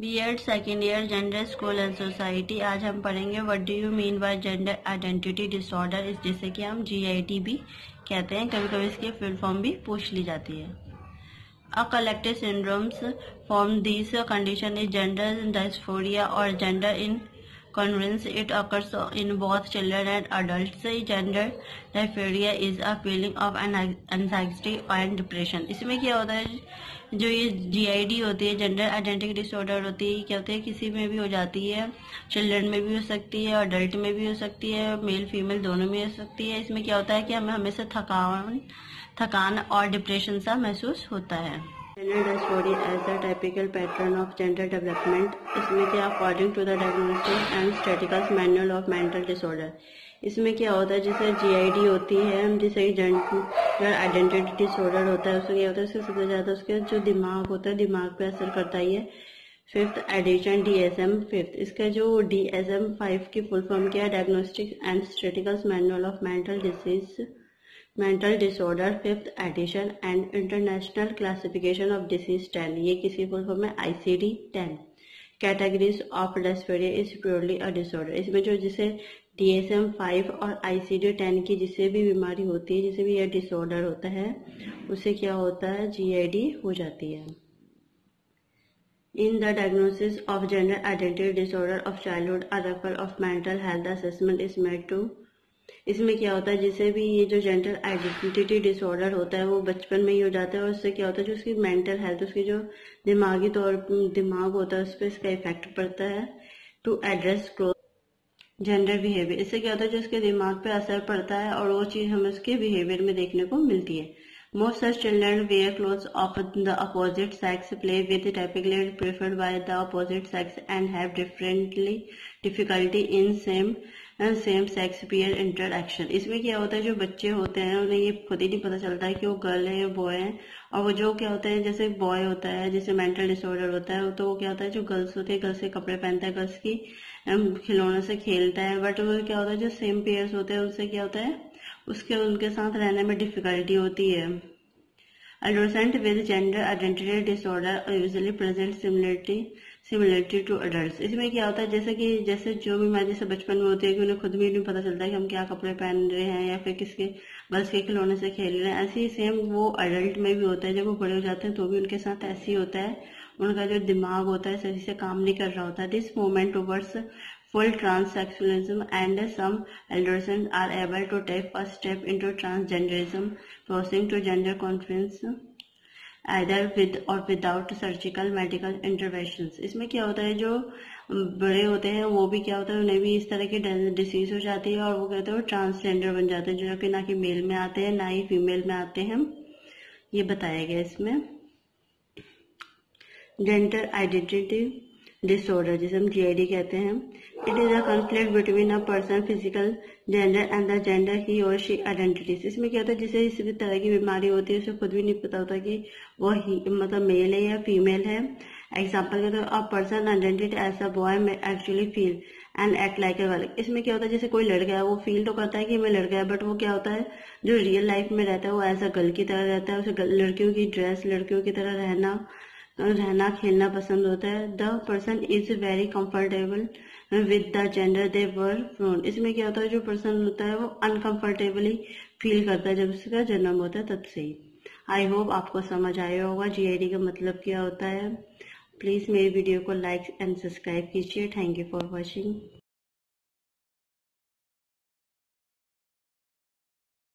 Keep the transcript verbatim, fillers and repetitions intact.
BEd second year gender school and society. आज हम पढ़ेंगे what do you mean by gender identity disorder, इस जिसे कि हम जीआईडी भी कहते हैं। कभी कभी इसकी फुल फॉर्म भी पूछ ली जाती है। A collective syndromes form this condition is gender dysphoria और gender in convince it occurs in both children and adults. Gender dysphoria is a feeling of anxiety and depression. इसमें क्या होता है, जो ये जीआईडी होती है, जेंडर आइडेंटिटी डिसऑर्डर होती है, क्या होती है किसी में भी हो जाती है, चिल्ड्रन में भी हो सकती है, अडल्ट में भी हो सकती है, मेल फीमेल दोनों में हो सकती है। इसमें क्या होता है कि हमें हमेशा थकान थकान और डिप्रेशन सा महसूस होता है। Gender dysphoria as a typical pattern of gender development. इसमें क्या according to the Diagnostic and Statistical Manual of Mental Disorder. इसमें क्या होता है, जैसे जीआईडी होती है, जिसे जेंडर आइडेंटिटी डिसऑर्डर होता है, उसमें क्या होता है, उसके सबसे ज्यादा उसके जो दिमाग होता है, दिमाग पे असर करता ही है। फिफ्थ एडिशन डीएसएम फिफ्थ, इसका जो डीएसएम फाइव की फुल फॉर्म क्या है, diagnostic and statistical manual of mental disease mental disorder fifth edition and international classification of disease ten, ये किसी फुल फॉर्म में ICD ten. Categories of dysphoria is purely a disorder. इसमें जो जिसे DSM five और ICD ten की जिसे भी बीमारी होती है, जिसे भी यह डिसऑर्डर होता है, उसे क्या होता है, जीआईडी हो जाती है। In the diagnosis of gender identity disorder of childhood, a referral of mental health assessment is made to। इसमें क्या होता है, जिसे भी ये जो जेंडर आइडेंटिटी डिसऑर्डर होता है वो बचपन में ही हो जाता है, और उससे क्या होता है, जो उसकी मेंटल हेल्थ, उसकी जो दिमागी तौर दिमाग होता है, उस पर इसका इफेक्ट पड़ता है। To address growth gender behaviour, इससे क्या होता है, जो उसके दिमाग पे असर पड़ता है और वो चीज हमें उसके बिहेवियर में देखने को मिलती है। Most such children wear clothes of the opposite sex, play with typically preferred by the opposite sex, and have differently difficulty in same and same sex peer interaction. इसमें क्या होता है, जो बच्चे होते हैं उन्हें ये खुद ही नहीं पता चलता है कि वो गर्ल है या बॉय है, और वो जो क्या होता है, जैसे बॉय होता है, जैसे मेंटल डिसऑर्डर होता है, तो वो क्या होता है, जो गर्ल्स होती है गर्ल्स के कपड़े पहनता है, गर्ल्स की खिलौनों से खेलता है, बट वो क्या होता है, जो सेम पेयर्स होते हैं उनसे क्या होता है, उसके उनके साथ रहने में डिफिकल्टी होती है। Adolescents with gender identity disorder usually present similarity similarity to adults. इसमें क्या होता है, जैसे कि जैसे जो बीमारी जैसे बचपन में होती है कि उन्हें खुद भी नहीं पता चलता है कि हम क्या कपड़े पहन रहे हैं या फिर किसके गर्ल्स के खिलौने से खेल रहे हैं, ऐसे ही सेम वो अडल्ट में भी होता है। जब वो बड़े हो जाते हैं तो भी उनके साथ ऐसे ही होता है, उनका जो दिमाग होता है सही से काम नहीं कर रहा होता। This movement towards full transsexualism and some adolescents are able to take a step into transgenderism, crossing to gender conference either with or without surgical medical interventions. इसमें क्या होता है, जो बड़े होते हैं वो भी क्या होता है, उन्हें भी इस तरह की डिसीज हो जाती है और वो कहते हैं ट्रांसजेंडर बन जाते हैं, जो कि ना कि मेल में आते हैं ना ही फीमेल में आते हैं। ये बताया गया इसमें। जेंडर आइडेंटिटी डिसऑर्डर, जिसे हम जीआईडी कहते हैं, it is a conflict between a person physical gender and the gender he और शी आइडेंटिटीज। इसमें क्या होता है, जिसे इस तरह की बीमारी होती है उसे खुद भी नहीं पता होता कि वो ही मतलब मेल है या फीमेल है। एग्जाम्पल के तौर a person identity as a boy में actually feel and act like a girl. इसमें क्या होता है, जैसे कोई लड़का है वो फील तो करता है कि मैं लड़का है, बट वो क्या होता है, जो रियल लाइफ में रहता है वो एज अ गर्ल की तरह रहता है, उसे लड़कियों की ड्रेस, लड़कियों की तरह रहना रहना खेलना पसंद होता है। The person is very comfortable with the gender they were born. इसमें क्या होता है, जो पर्सन होता है वो अनकंफर्टेबली फील करता है जब उसका जन्म होता है तब से ही। आई होप आपको समझ आया होगा जीआईडी का मतलब क्या होता है। प्लीज मेरी वीडियो को लाइक एंड सब्सक्राइब कीजिए। Thank you for watching.